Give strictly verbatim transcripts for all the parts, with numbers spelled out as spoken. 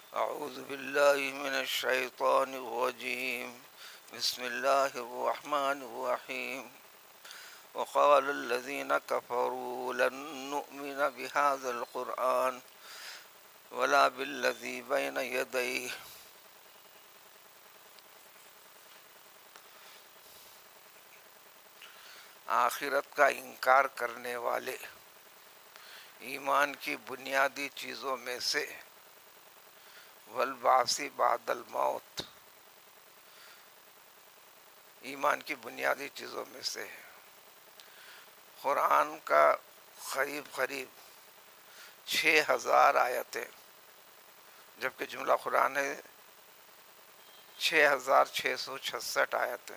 أعوذ بالله من الشيطان الرجيم. بسم الله الرحمن الرحيم. وقال الذين كفروا لن نؤمن بهذا القرآن ولا بالذي بين يديه. آخرت کا انکار کرنے والے ایمان کی بنیادی چیزوں میں سے والبعث بعد الموت، ایمان کی بنیادی چیزوں میں سے ہے۔ قرآن کا قریب قریب چھ ہزار آیتیں، جبکہ جملہ قرآن ہے چھ ہزار چھ سو چھسٹھ آیتیں۔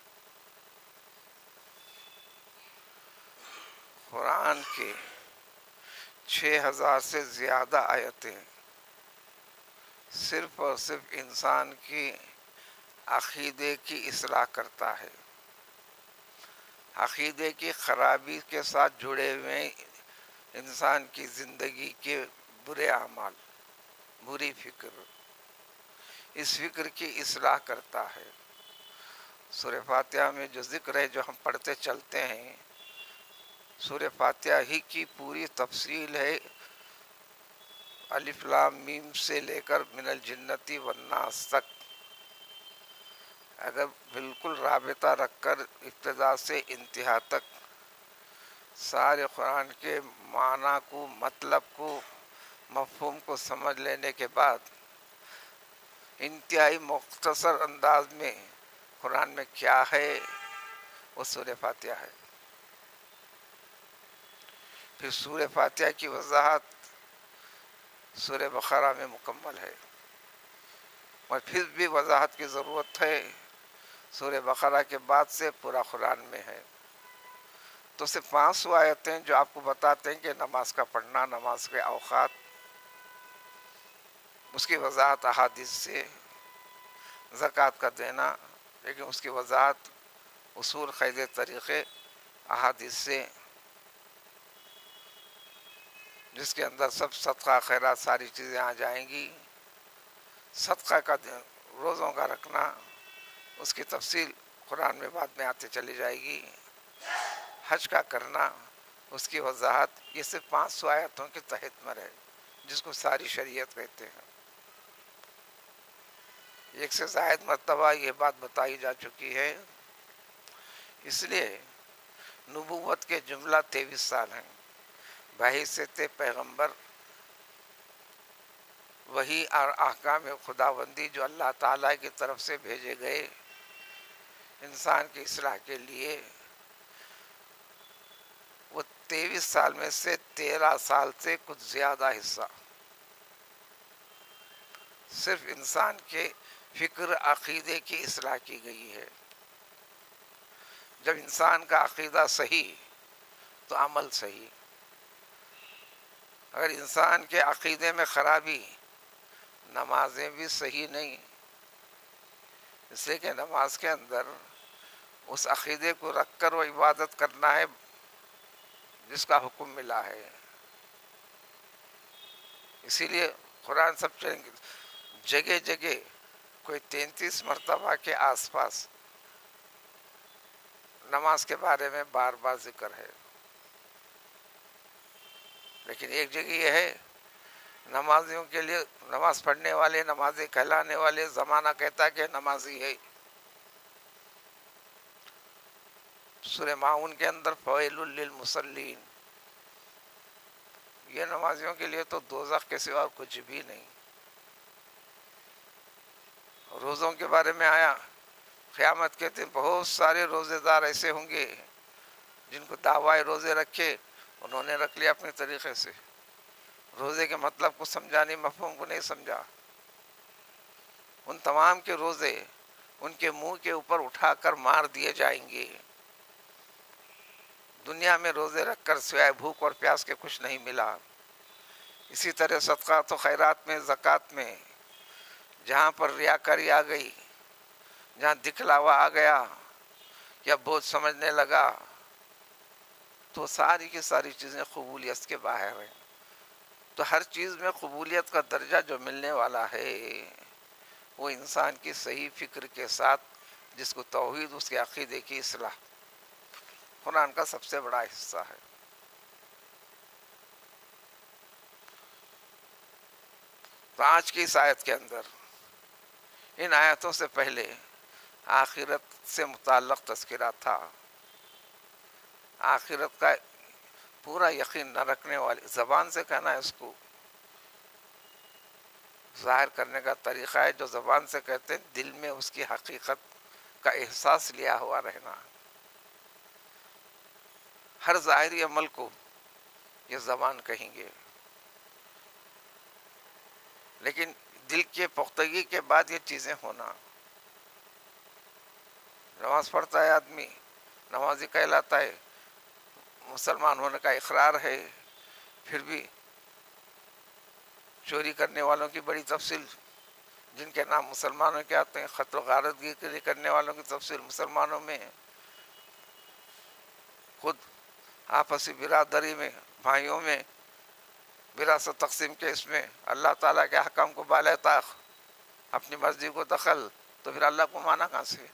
قرآن کے چھ ہزار سے زیادہ آیتیں صرف اور صرف انسان کی عقیدے کی اصلاح کرتا ہے، عقیدے کی خرابی کے ساتھ جڑے ہوئے انسان کی زندگی کے برے اعمال، بری فکر، اس فکر کی اصلاح کرتا ہے۔ سورہ فاتحہ میں جو ذکر ہے جو ہم پڑھتے چلتے ہیں، سورہ فاتحہ ہی کی پوری تفصیل ہے، الف لام میم سے لے کر من الجنتی والناس تک۔ اگر بالکل رابطہ رکھ کر ابتدا سے انتہا تک سارے قرآن کے معنی کو، مطلب کو، مفہوم کو سمجھ لینے کے بعد انتہائی مختصر انداز میں قرآن میں کیا ہے، وہ سورہ فاتحہ ہے۔ پھر سورہ فاتحہ کی وضاحت سورہ بقرہ میں مکمل ہے، اور پھر بھی وضاحت کی ضرورت ہے، سورہ بقرہ کے بعد سے پورا قرآن میں ہے۔ تو صرف پانچ سو آیتیں جو آپ کو بتاتے ہیں کہ نماز کا پڑھنا، نماز کے اوقات، اس کی وضاحت احادیث سے، زکوٰۃ کا دینا، لیکن اس کی وضاحت اصول، قاعدے، طریقے احادیث سے، جس کے اندر سب صدقہ خیرات ساری چیزیں آ جائیں گی۔ صدقہ کا دن، روزوں کا رکھنا، اس کی تفصیل قرآن میں بعد میں آتے چلی جائے گی۔ حج کا کرنا، اس کی وضاحت، یہ صرف پانچ سو آیتوں کے تحت میں ہے، جس کو ساری شریعت کہتے ہیں۔ ایک سے زائد مرتبہ یہ بات بتائی جا چکی ہے، اس لیے نبوت کے جملہ تیئیس سال ہیں، بحیثیت پیغمبر، وحی اور احکام خداوندی جو اللہ تعالیٰ کی طرف سے بھیجے گئے انسان کی اصلاح کے لیے، وہ تیئیس سال میں سے تیرہ سال سے کچھ زیادہ حصہ صرف انسان کے فکر، عقیدے کی اصلاح کی گئی ہے۔ جب انسان کا عقیدہ صحیح تو عمل صحیح۔ اگر انسان کے عقیدے میں خرابی، نمازیں بھی صحیح نہیں، اس لیے کہ نماز کے اندر اس عقیدے کو رکھ کر وہ عبادت کرنا ہے جس کا حکم ملا ہے۔ اسی لیے قرآن سب جگہ جگہ کوئی تینتیس مرتبہ کے آس پاس نماز کے بارے میں بار بار ذکر ہے، لیکن ایک جگہ یہ ہے نمازیوں کے لیے، نماز پڑھنے والے، نمازی کہلانے والے، زمانہ کہتا ہے کہ نمازی ہے۔ سورہ ماعون کے اندر فویل للمصلین، یہ نمازیوں کے لیے تو دوزخ کے سوا کچھ بھی نہیں۔ روزوں کے بارے میں آیا، قیامت کے دن بہت سارے روزے دار ایسے ہوں گے جن کو دعوی روزے رکھے، انہوں نے رکھ لیا اپنے طریقے سے، روزے کے مطلب کو سمجھا نہیں، مفہوم کو نہیں سمجھا۔ ان تمام کے روزے ان کے منہ کے اوپر اٹھا کر مار دیے جائیں گے۔ دنیا میں روزے رکھ کر سوائے بھوک اور پیاس کے کچھ نہیں ملا۔ اسی طرح صدقات و خیرات میں، زکوٰۃ میں، جہاں پر ریاکاری آ گئی، جہاں دکھلاوا آ گیا یا بوجھ سمجھنے لگا، تو ساری کی ساری چیزیں قبولیت کے باہر ہیں۔ تو ہر چیز میں قبولیت کا درجہ جو ملنے والا ہے وہ انسان کی صحیح فکر کے ساتھ، جس کو توحید، اس کے عقیدے کی اصلاح، قرآن کا سب سے بڑا حصہ ہے۔ تو آج کی اس آیت کے اندر، ان آیتوں سے پہلے آخرت سے متعلق تذکرہ تھا۔ آخرت کا پورا یقین نہ رکھنے والے، زبان سے کہنا ہے، اس کو ظاہر کرنے کا طریقہ ہے جو زبان سے کہتے ہیں، دل میں اس کی حقیقت کا احساس لیا ہوا رہنا۔ ہر ظاہری عمل کو یہ زبان کہیں گے، لیکن دل کے پختگی کے بعد یہ چیزیں ہونا۔ نماز پڑھتا ہے آدمی، نمازی کہلاتا ہے، مسلمان ہونے کا اقرار ہے، پھر بھی چوری کرنے والوں کی بڑی تفصیل جن کے نام مسلمانوں کے آتے ہیں، قتل و غارتگی کے لیے کرنے والوں کی تفصیل مسلمانوں میں ہے، خود آپسی برادری میں، بھائیوں میں وراثت تقسیم کے اس میں اللہ تعالیٰ کے احکام کو بالائے طاق، اپنی مرضی کو دخل، تو پھر اللہ کو مانا کہاں سے؟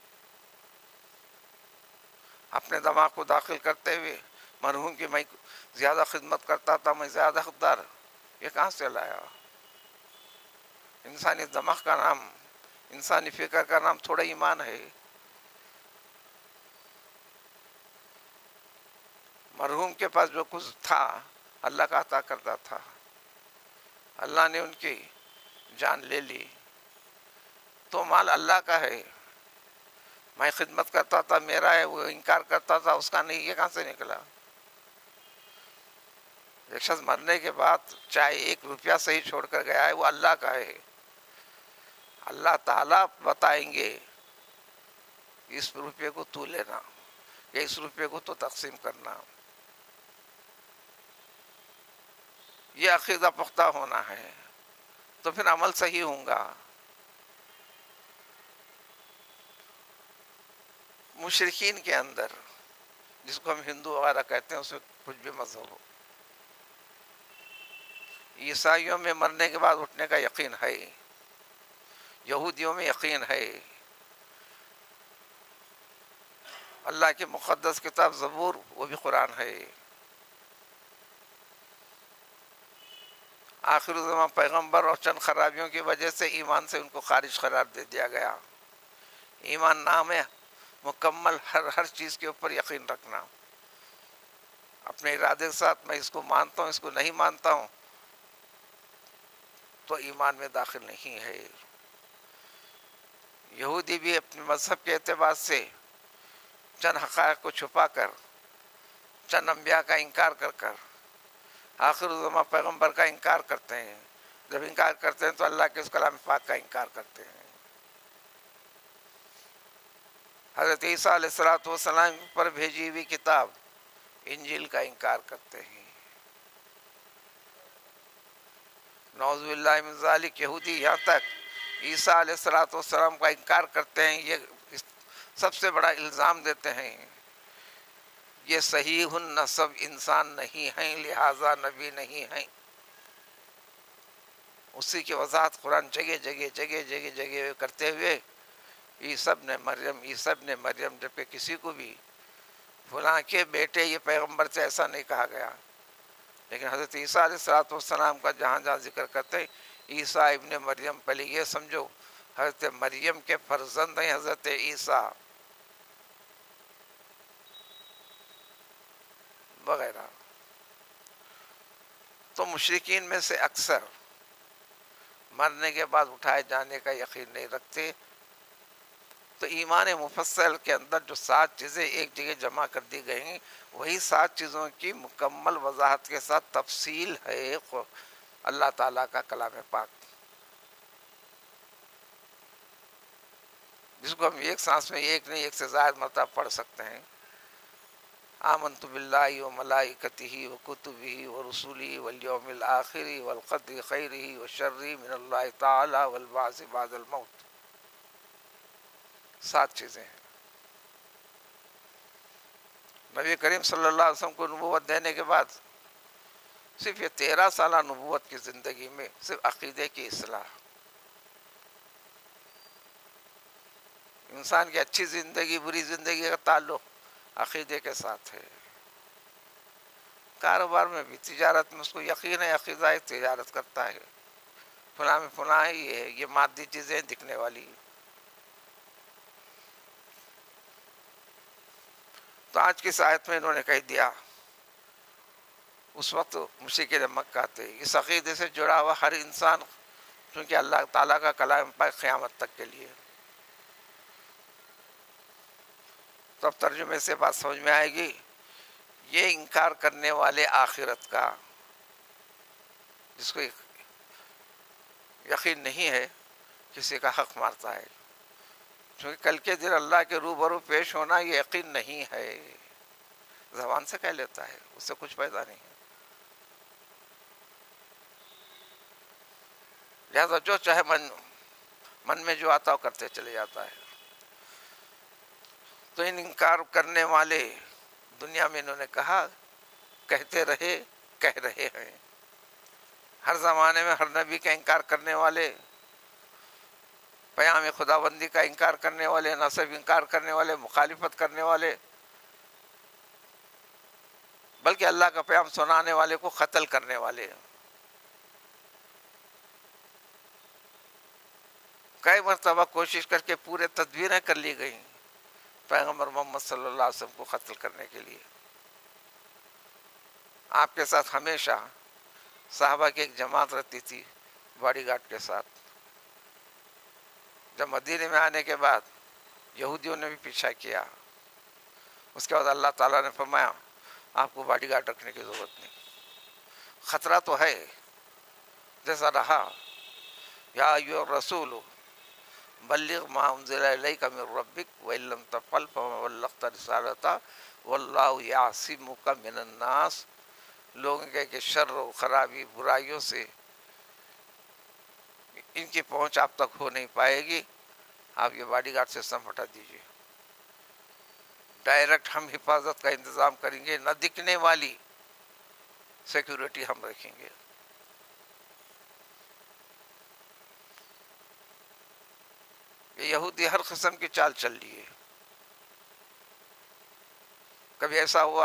اپنے دماغ کو داخل کرتے ہوئے مرحوم کی میں زیادہ خدمت کرتا تھا، میں زیادہ حقدار، یہ کہاں سے لایا؟ انسانی دماغ کا نام، انسانی فکر کا نام تھوڑا ایمان ہے۔ مرحوم کے پاس جو کچھ تھا اللہ کا عطا کرتا تھا، اللہ نے ان کی جان لے لی تو مال اللہ کا ہے، میں خدمت کرتا تھا میرا ہے، وہ انکار کرتا تھا اس کا نہیں، یہ کہاں سے نکلا؟ ایک شخص مرنے کے بعد چاہے ایک روپیہ صحیح چھوڑ کر گیا ہے، وہ اللہ کا ہے، اللہ تعالیٰ بتائیں گے اس روپے کو تو لینا یا اس روپے کو تو تقسیم کرنا۔ یہ عقیدہ پختہ ہونا ہے تو پھر عمل صحیح ہوں گا۔ مشرکین کے اندر، جس کو ہم ہندو وغیرہ کہتے ہیں، اس میں کچھ بھی مذہب ہو، عیسائیوں میں مرنے کے بعد اٹھنے کا یقین ہے، یہودیوں میں یقین ہے، اللہ کی مقدس کتاب زبور وہ بھی قرآن ہے، آخر الزمان پیغمبر اور چند خرابیوں کی وجہ سے ایمان سے ان کو خارج قرار دے دیا گیا۔ ایمان نام ہے مکمل ہر ہر چیز کے اوپر یقین رکھنا، اپنے ارادے کے ساتھ میں اس کو مانتا ہوں، اس کو نہیں مانتا ہوں، تو ایمان میں داخل نہیں ہے۔ یہودی بھی اپنے مذہب کے اعتبار سے چند حقائق کو چھپا کر، چند انبیاء کا انکار کر کر آخر الزمان پیغمبر کا انکار کرتے ہیں۔ جب انکار کرتے ہیں تو اللہ کے اس کلام پاک کا انکار کرتے ہیں۔ حضرت عیسیٰ علیہ الصلوۃ والسلام پر بھیجی ہوئی کتاب انجیل کا انکار کرتے ہیں۔ نعوذ باللہ من ذالک، یہودی یہاں تک عیسیٰ علیہ الصلوۃ والسلام کا انکار کرتے ہیں، یہ سب سے بڑا الزام دیتے ہیں، یہ صحیح النسب انسان نہیں ہیں، لہذا نبی نہیں ہیں۔ اسی کی وضاحت قرآن جگہ جگہ جگہ جگہ جگہ کرتے ہوئے عیسیٰ ابن مریم عیسیٰ ابن مریم جبکہ کسی کو بھی فلاں کے بیٹے یہ پیغمبر سے ایسا نہیں کہا گیا، لیکن حضرت عیسیٰ علیہ الصلوۃ والسلام کا جہاں جہاں ذکر کرتے ہیں عیسیٰ ابن مریم، پہلے یہ سمجھو حضرت مریم کے فرزند ہیں حضرت عیسیٰ وغیرہ۔ تو مشرکین میں سے اکثر مرنے کے بعد اٹھائے جانے کا یقین نہیں رکھتے۔ تو ایمان مفصل کے اندر جو سات چیزیں ایک جگہ جمع کر دی گئیں، وہی سات چیزوں کی مکمل وضاحت کے ساتھ تفصیل ہے اللہ تعالیٰ کا کلام پاک، جس کو ہم ایک سانس میں ایک نہیں ایک سے زائد مرتبہ پڑھ سکتے ہیں۔ آمنت باللہ وملائکتہ وکتبہ ورسلہ والیوم الآخر والقدر خیرہ وشرہ من اللہ تعالی والبعث بعد الموت۔ سات چیزیں ہیں۔ نبی کریم صلی اللہ علیہ وسلم کو نبوت دینے کے بعد صرف یہ تیرہ سالہ نبوت کی زندگی میں صرف عقیدے کی اصلاح. انسان کی اچھی زندگی بری زندگی کا تعلق عقیدے کے ساتھ ہے. کاروبار میں بھی، تجارت میں اس کو یقین ہے، عقیدہ ہے، تجارت کرتا ہے. فلاں میں فلاں ہی ہے، یہ مادی چیزیں دکھنے والی. تو آج کی آیت میں انہوں نے کہہ دیا، اس وقت مشرکین مکہ تھے. اس عقیدے سے جڑا ہوا ہر انسان، کیونکہ اللہ تعالیٰ کا کلام پاک قیامت تک کے لیے. تو اب ترجمے سے بات سمجھ میں آئے گی. یہ انکار کرنے والے آخرت کا، جس کو یقین نہیں ہے، کسی کا حق مارتا ہے. کیونکہ کل کے دن اللہ کے روبرو پیش ہونا یہ یقین نہیں ہے. زبان سے کہہ لیتا ہے، اس سے کچھ پیدا نہیں ہے. لہٰذا جو چاہے من من میں جو آتا وہ کرتے چلے جاتا ہے. تو ان انکار کرنے والے دنیا میں انہوں نے کہا، کہتے رہے، کہہ رہے ہیں. ہر زمانے میں ہر نبی کا انکار کرنے والے، پیام خداوندی کا انکار کرنے والے، نہ صرف انکار کرنے والے، مخالفت کرنے والے، بلکہ اللہ کا پیام سنانے والے کو قتل کرنے والے. کئی مرتبہ کوشش کر کے پورے تدبیریں کر لی گئیں پیغمبر محمد صلی اللہ علیہ وسلم کو قتل کرنے کے لیے. آپ کے ساتھ ہمیشہ صحابہ کی ایک جماعت رہتی تھی باڈی گارڈ کے ساتھ. جب مدینے میں آنے کے بعد یہودیوں نے بھی پیچھا کیا. اس کے بعد اللہ تعالیٰ نے فرمایا آپ کو باڈی گارڈ رکھنے کی ضرورت نہیں. خطرہ تو ہے، جیسا رہا یا ایھا الرسول بلغ ما انزل الیک من ربک وان لم تفعل فما بلغت رسالتہ واللہ یعصمک من الناس. لوگوں کے کہ شر و خرابی برائیوں سے ان کی پہنچ آپ تک ہو نہیں پائے گی، آپ یہ باڈی گارڈ سسٹم ہٹا دیجیے. ڈائریکٹ ہم حفاظت کا انتظام کریں گے، نہ دکھنے والی سیکیورٹی ہم رکھیں گے. یہ یہودی ہر قسم کی چال چل رہی ہے. کبھی ایسا ہوا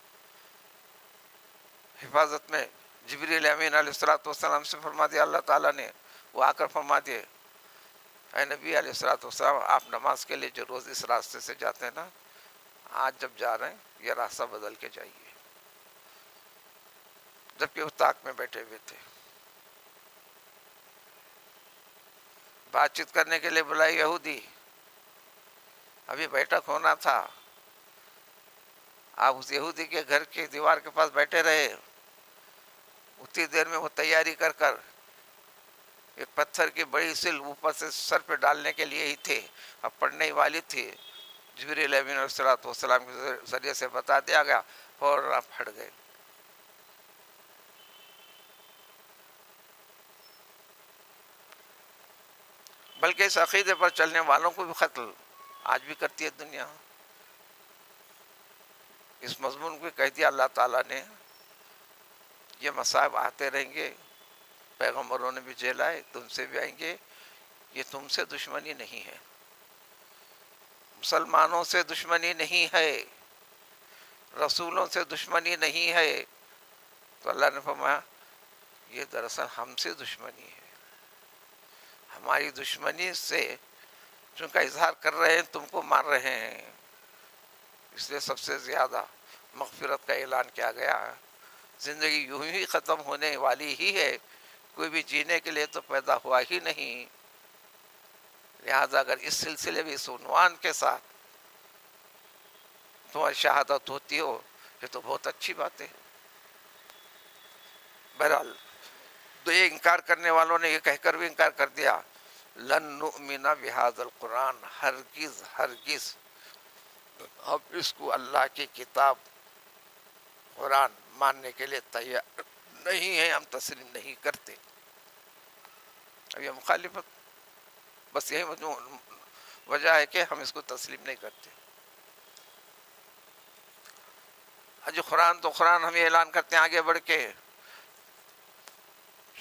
حفاظت میں جبریل امین علیہ الصلوۃ والسلام سے فرما دیا اللہ تعالیٰ نے، وہ آ کر فرما دیے اے نبی علیہ الصلوۃ والسلام، آپ نماز کے لیے جو روز اس راستے سے جاتے ہیں نا، آج جب جا رہے ہیں یہ راستہ بدل کے جائیے. جبکہ وہ طاق میں بیٹھے ہوئے تھے. بات چیت کرنے کے لیے بلائی یہودی، ابھی بیٹھک ہونا تھا. آپ اس یہودی کے گھر کی دیوار کے پاس بیٹھے رہے. اتنی دیر میں وہ تیاری کر کر ایک پتھر کی بڑی سل اوپر سے سر پہ ڈالنے کے لیے ہی تھے، اب پڑنے ہی والی تھی. جبریل امین علیہ الصلوۃ والسلام کے ذریعے سے بتا دیا گیا، فوراً آپ ہٹ گئے. بلکہ اس عقیدے پر چلنے والوں کو بھی قتل آج بھی کرتی ہے دنیا. اس مضمون کو کہہ دیا اللہ تعالیٰ نے، یہ مصائب آتے رہیں گے، پیغمبروں نے بھی جیل آئے، تم سے بھی آئیں گے. یہ تم سے دشمنی نہیں ہے، مسلمانوں سے دشمنی نہیں ہے، رسولوں سے دشمنی نہیں ہے. تو اللہ نے فرمایا یہ دراصل ہم سے دشمنی ہے. ہماری دشمنی سے جن کا اظہار کر رہے ہیں تم کو مار رہے ہیں. اس لیے سب سے زیادہ مغفرت کا اعلان کیا گیا ہے. زندگی یوں ہی ختم ہونے والی ہی ہے، کوئی بھی جینے کے لیے تو پیدا ہوا ہی نہیں. لہذا اگر اس سلسلے میں اس عنوان کے ساتھ تمہاری شہادت ہوتی ہو یہ تو بہت اچھی بات ہے. بہرحال تو یہ انکار کرنے والوں نے یہ کہہ کر بھی انکار کر دیا، لن نؤمن بہذا القرآن، ہرگز ہرگز ہم اس کو اللہ کی کتاب قرآن ماننے کے لیے تیار نہیں ہیں، ہم تسلیم نہیں کرتے. اب یہ مخالفت بس یہی وجہ ہے کہ ہم اس کو تسلیم نہیں کرتے. جو قرآن تو قرآن ہم یہ اعلان کرتے ہیں آگے بڑھ کے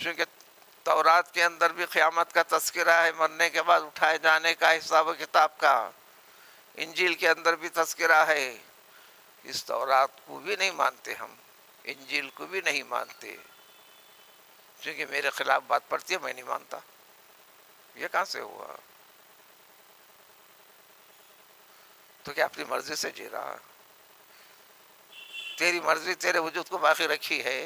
چونکہ تورات کے اندر بھی قیامت کا تذکرہ ہے، مرنے کے بعد اٹھائے جانے کا، حساب و کتاب کا۔ انجیل کے اندر بھی تذکرہ ہے۔ اس تورات کو بھی نہیں مانتے ہم، انجیل کو بھی نہیں مانتے، چونکہ میرے خلاف بات پڑتی ہے میں نہیں مانتا۔ یہ کہاں سے ہوا؟ تو کیا اپنی مرضی سے جی رہا؟ تیری مرضی تیرے وجود کو باقی رکھی ہے۔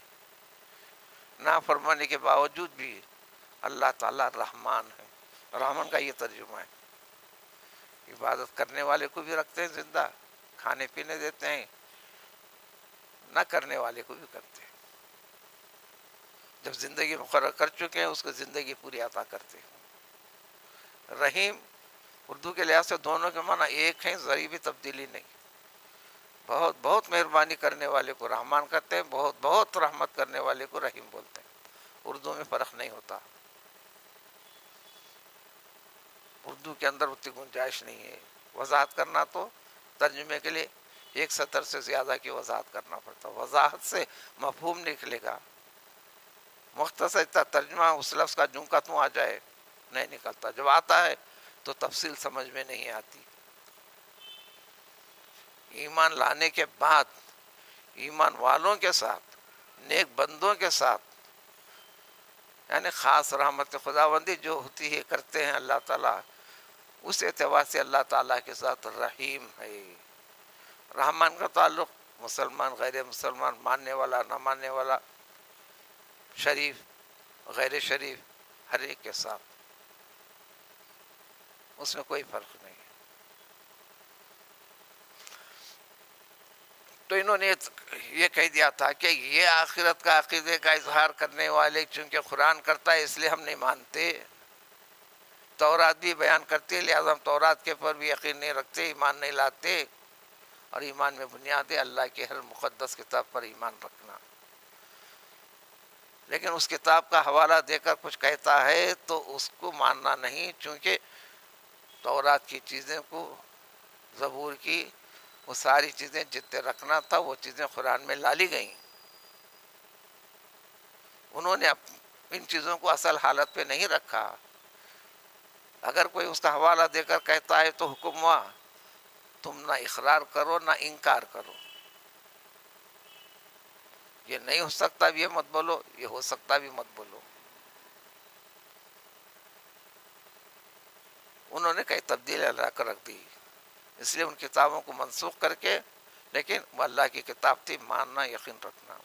نافرمانی کے باوجود بھی اللہ تعالیٰ رحمان ہے۔ رحمان کا یہ ترجمہ ہے، عبادت کرنے والے کو بھی رکھتے ہیں زندہ، کھانے پینے دیتے ہیں، نہ کرنے والے کو بھی کرتے ہیں۔ جب زندگی مقرر کر چکے ہیں اس کو زندگی پوری عطا کرتے ہیں۔ رحیم اردو کے لحاظ سے دونوں کے معنی ایک ہیں، ذرا بھی تبدیلی نہیں۔ بہت بہت مہربانی کرنے والے کو رحمان کہتے ہیں، بہت بہت رحمت کرنے والے کو رحیم بولتے ہیں۔ اردو میں فرق نہیں ہوتا، اردو کے اندر اتنی گنجائش نہیں ہے۔ وضاحت کرنا تو ترجمے کے لیے ایک سطر سے زیادہ کی وضاحت کرنا پڑتا، وضاحت سے مفہوم نکلے گا۔ مختصر ترجمہ اس لفظ کا جوں کا توں آ جائے نہیں نکلتا، جب آتا ہے تو تفصیل سمجھ میں نہیں آتی۔ ایمان لانے کے بعد ایمان والوں کے ساتھ، نیک بندوں کے ساتھ، یعنی خاص رحمت خداوندی جو ہوتی ہے کرتے ہیں اللہ تعالیٰ، اس اعتبار سے اللہ تعالیٰ کے ساتھ رحیم ہے۔ رحمان کا تعلق مسلمان، غیر مسلمان، ماننے والا، نہ ماننے والا، شریف، غیر شریف، ہر ایک کے ساتھ، اس میں کوئی فرق نہیں ہے۔ تو انہوں نے یہ کہہ دیا تھا کہ یہ آخرت کا عقیدے کا اظہار کرنے والے چونکہ قرآن کرتا ہے اس لیے ہم نہیں مانتے، تورات بھی بیان کرتے لہذا ہم تورات کے پر بھی یقین نہیں رکھتے، ایمان نہیں لاتے، اور ایمان میں بنیاد ہے اللہ کے ہر مقدس کتاب پر ایمان رکھنا۔ لیکن اس کتاب کا حوالہ دے کر کچھ کہتا ہے تو اس کو ماننا نہیں، چونکہ تورات کی چیزیں کو، زبور کی وہ ساری چیزیں جتنے رکھنا تھا وہ چیزیں قرآن میں لا لی گئیں۔ انہوں نے ان چیزوں کو اصل حالت پہ نہیں رکھا۔ اگر کوئی اس کا حوالہ دے کر کہتا ہے تو حکم ہوا تم نہ اقرار کرو نہ انکار کرو، یہ نہیں ہو سکتا بھی یہ مت بولو، یہ ہو سکتا بھی مت بولو۔ انہوں نے کئی تبدیلیاں لا کر رکھ دی، اس لیے ان کتابوں کو منسوخ کر کے، لیکن وہ اللہ کی کتاب تھی، ماننا، یقین رکھنا۔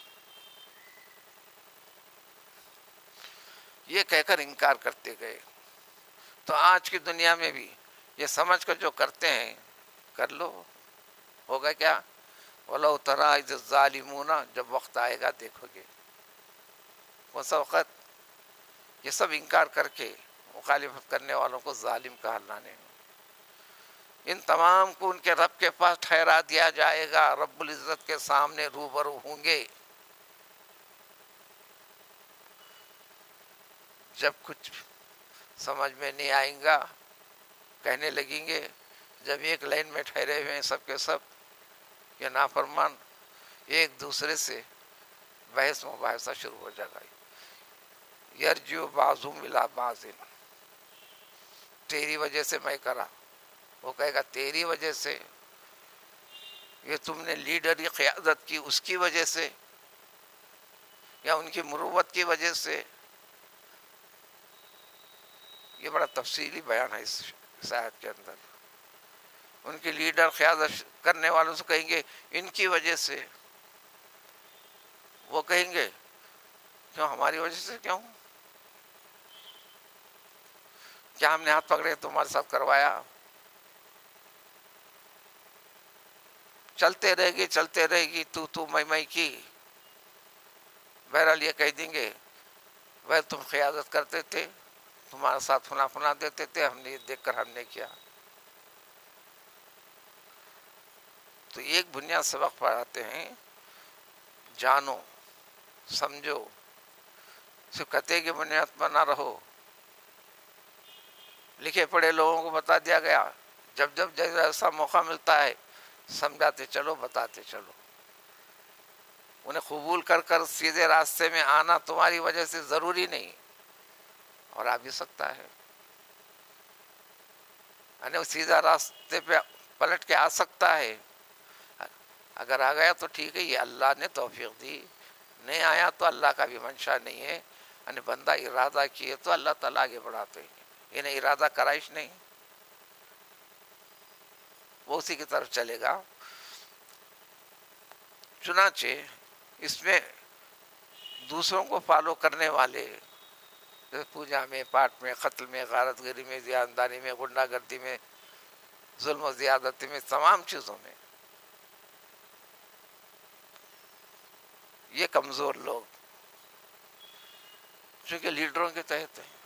یہ کہہ کر انکار کرتے گئے۔ تو آج کی دنیا میں بھی یہ سمجھ کر جو کرتے ہیں کر لو، ہوگا کیا؟ وَلَوْ تَرَىٰ إِذِ الظَّالِمُونَ، جب وقت آئے گا دیکھو گے اس وقت یہ سب انکار کر کے مخالفت کرنے والوں کو ظالم کہا اللہ نے۔ ان تمام کو ان کے رب کے پاس ٹھہرا دیا جائے گا، رب العزت کے سامنے روبرو ہوں گے۔ جب کچھ سمجھ میں نہیں آئیں گا کہنے لگیں گے، جب ایک لائن میں ٹھہرے ہوئے ہیں سب کے سب، یہ نافرمان ایک دوسرے سے بحث مباحثہ شروع ہو جائے گا۔ یرجو بعضهم الی بعض، تیری وجہ سے میں کرا، وہ کہے گا تیری وجہ سے، یہ تم نے لیڈری قیادت کی اس کی وجہ سے، یا ان کی مروت کی وجہ سے۔ یہ بڑا تفصیلی بیان ہے اس آیت کے اندر۔ ان کی لیڈر قیادت کرنے والوں سے کہیں گے ان کی وجہ سے، وہ کہیں گے کیوں ہماری وجہ سے؟ کیوں؟ کیا ہم نے ہاتھ پکڑے تمہارے ساتھ کروایا؟ چلتے رہے گی چلتے رہے گی تو تو میں میں کی۔ بہرحال یہ کہہ دیں گے وہ تم قیادت کرتے تھے، تمہارے ساتھ فنا فنا دیتے تھے، ہم نے یہ دیکھ کر ہم نے کیا۔ تو ایک بنیاد سبق پڑھاتے ہیں، جانو سمجھو، صرف کتے کی بنیاد پر نہ رہو۔ لکھے پڑھے لوگوں کو بتا دیا گیا، جب جب جیسا موقع ملتا ہے سمجھاتے چلو، بتاتے چلو۔ انہیں قبول کر کر سیدھے راستے میں آنا تمہاری وجہ سے ضروری نہیں، اور آ بھی سکتا ہے، یعنی وہ سیدھا راستے پہ پلٹ کے آ سکتا ہے۔ اگر آ گیا تو ٹھیک ہے، یہ اللہ نے توفیق دی، نہیں آیا تو اللہ کا بھی منشا نہیں ہے، یعنی بندہ ارادہ کیے تو اللہ تعالیٰ آگے بڑھاتے ہیں، انہیں ارادہ کرائش نہیں، وہ اسی کی طرف چلے گا۔ چنانچہ اس میں دوسروں کو فالو کرنے والے، پوجا میں، پاٹ میں، قتل میں، غارت گری میں، زیادتی میں، غنڈہ گردی میں، ظلم و زیادتی میں، تمام چیزوں میں یہ کمزور لوگ چونکہ لیڈروں کے تحت ہیں،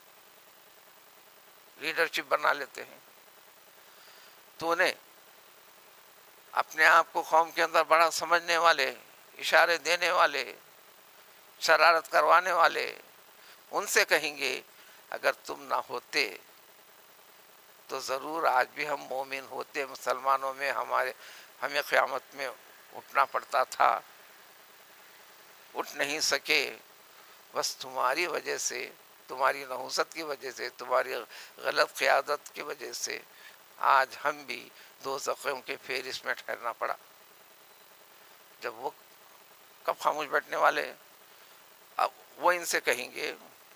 لیڈرشپ بنا لیتے ہیں، تو انہیں اپنے آپ کو قوم کے اندر بڑا سمجھنے والے، اشارے دینے والے، شرارت کروانے والے، ان سے کہیں گے اگر تم نہ ہوتے تو ضرور آج بھی ہم مومن ہوتے، مسلمانوں میں ہمارے ہمیں قیامت میں اٹھنا پڑتا تھا، اٹھ نہیں سکے، بس تمہاری وجہ سے، تمہاری نحوست کی وجہ سے، تمہاری غلط قیادت کی وجہ سے آج ہم بھی دوزخوں کے فہرست میں ٹھہرنا پڑا۔ جب وہ کب خاموش بیٹھنے والے؟ اب وہ ان سے کہیں گے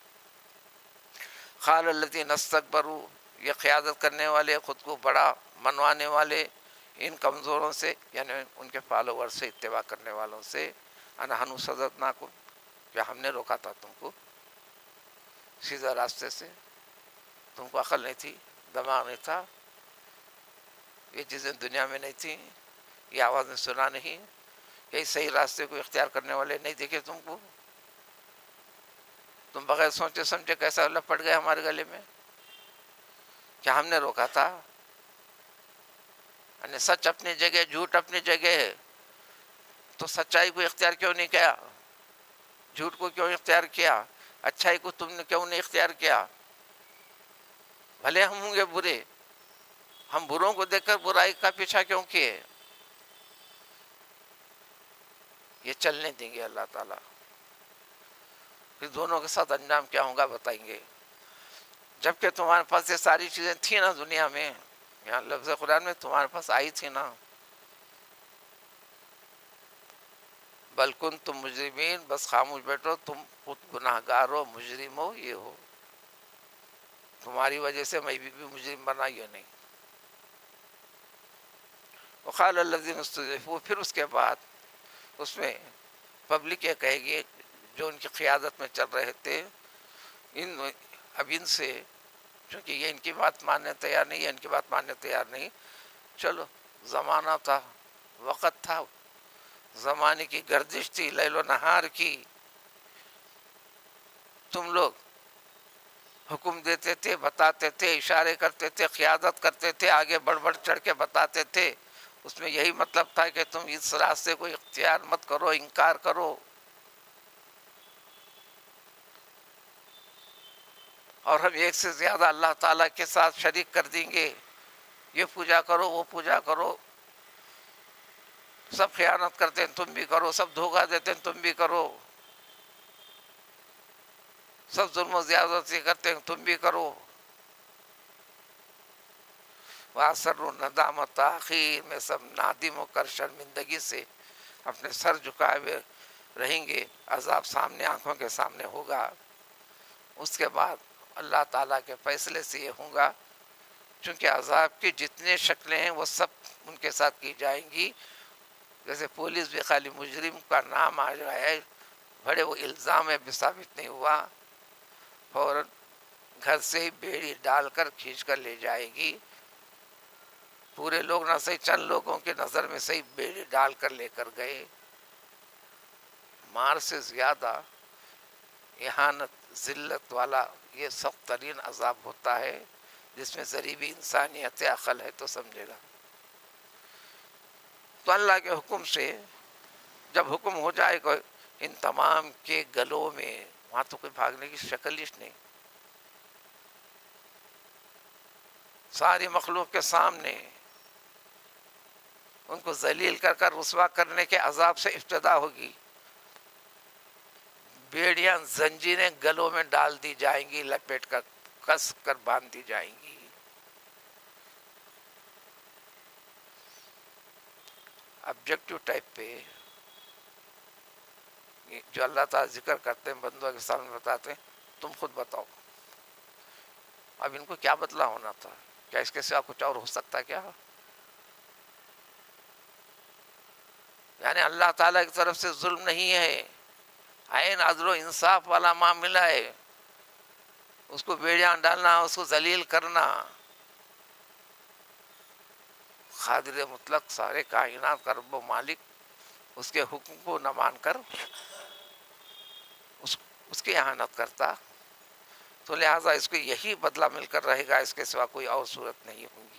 قال الذین استکبروا، یہ قیادت کرنے والے، خود کو بڑا منوانے والے ان کمزوروں سے، یعنی ان کے فالوور سے، اتباع کرنے والوں سے، انحن صددناکم، کیا ہم نے روکا تھا تم کو سیدھا راستے سے؟ تم کو عقل نہیں تھی، دماغ نہیں تھا، یہ چیزیں دنیا میں نہیں تھیں، یہ آوازیں سنا نہیں، یہ صحیح راستے کو اختیار کرنے والے نہیں دیکھے تم کو؟ تم بغیر سوچے سمجھے کیسا لپٹ گئے ہمارے گلے میں؟ کیا ہم نے روکا تھا؟ یعنی سچ اپنی جگہ، جھوٹ اپنی جگہ ہے، تو سچائی کو اختیار کیوں نہیں کیا؟ جھوٹ کو کیوں اختیار کیا؟ اچھائی کو تم نے کیوں نہیں اختیار کیا؟ بھلے ہم ہوں گے برے، ہم بروں کو دیکھ کر برائی کا پیچھا کیوں کیے؟ یہ چلنے دیں گے اللہ تعالیٰ، پھر دونوں کے ساتھ انجام کیا ہوگا بتائیں گے۔ جبکہ تمہارے پاس یہ ساری چیزیں تھیں نا دنیا میں، یہاں لفظ قرآن میں تمہارے پاس آئی تھی نا، بل کنتم مجرمین، بس خاموش بیٹھو، تم خود گناہ گار ہو، مجرم ہو، یہ ہو، تمہاری وجہ سے میں بھی, بھی مجرم بنا، یہ نہیں۔ وقال الذین استضعفوا، پھر اس کے بعد اس میں پبلک یہ کہے گی جو ان کی قیادت میں چل رہے تھے، ان اب ان سے، چونکہ یہ ان کی بات ماننے تیار نہیں، یہ ان کی بات ماننے تیار نہیں، چلو زمانہ تھا، وقت تھا، زمانے کی گردش تھی، لیل و نہار کی، تم لوگ حکم دیتے تھے، بتاتے تھے، اشارے کرتے تھے، قیادت کرتے تھے، آگے بڑھ بڑھ چڑھ کے بتاتے تھے، اس میں یہی مطلب تھا کہ تم اس راستے کو اختیار مت کرو، انکار کرو، اور ہم ایک سے زیادہ اللہ تعالیٰ کے ساتھ شریک کر دیں گے، یہ پوجا کرو، وہ پوجا کرو، سب خیانت کرتے ہیں تم بھی کرو، سب دھوکہ دیتے ہیں تم بھی کرو، سب ظلم و زیادتی کرتے ہیں تم بھی کرو۔ وَأَسَرُّوا النَّدَامَةَ، تاخیر میں سب نادم ہو کر شرمندگی سے اپنے سر جھکائے ہوئے رہیں گے، عذاب سامنے، آنکھوں کے سامنے ہوگا۔ اس کے بعد اللہ تعالیٰ کے فیصلے سے یہ ہوگا، چونکہ عذاب کی جتنے شکلیں ہیں وہ سب ان کے ساتھ کی جائیں گی، جیسے پولیس بھی خالی مجرم کا نام آ جائے، بڑے وہ الزام ہے بھی ثابت نہیں ہوا، فوراً گھر سے ہی بیڑی ڈال کر کھینچ کر لے جائے گی، پورے لوگ نہ صحیح چند لوگوں کے نظر میں صحیح بیڑی ڈال کر لے کر گئے۔ مار سے زیادہ اہانت، ذلت والا یہ سخت ترین عذاب ہوتا ہے، جس میں ذری بھی انسانیت عقل ہے تو سمجھے گا۔ تو اللہ کے حکم سے جب حکم ہو جائے گا ان تمام کے گلوں میں، وہاں تو کوئی بھاگنے کی شکل ہی نہیں، ساری مخلوق کے سامنے ان کو ذلیل کر کر رسوا کرنے کے عذاب سے ابتدا ہوگی. بیڑیاں زنجیریں گلوں میں ڈال دی جائیں گی، لپیٹ کر کس کر باندھ دی جائیں گی. آبجیکٹو ٹائپ پہ جو اللہ تعالیٰ ذکر کرتے ہیں بندوں کے سامنے بتاتے ہیں، تم خود بتاؤ اب ان کو کیا بدلہ ہونا تھا؟ کیا اس کے سوا کچھ اور ہو سکتا ہے کیا؟ یعنی اللہ تعالیٰ کی طرف سے ظلم نہیں ہے، عین عدل و انصاف والا معاملہ ہے. اس کو بیڑیاں ڈالنا، اس کو ذلیل کرنا. قادر مطلق سارے کائنات کا رب و مالک اس کے حکم کو نہ مان کر اس, اس کی اہانت کرتا، تو لہٰذا اس کو یہی بدلہ مل کر رہے گا، اس کے سوا کوئی اور صورت نہیں ہوگی.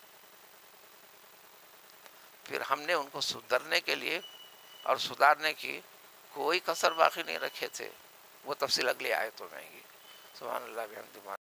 پھر ہم نے ان کو سدھرنے کے لیے اور سدھارنے کی کوئی کسر باقی نہیں رکھے تھے. وہ تفصیل اگلی آیتوں میں آئیں گی. سبحان اللہ بحمدہ.